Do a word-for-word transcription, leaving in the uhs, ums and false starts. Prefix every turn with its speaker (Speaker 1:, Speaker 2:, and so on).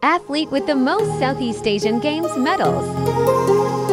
Speaker 1: Athlete with the most Southeast Asian Games medals.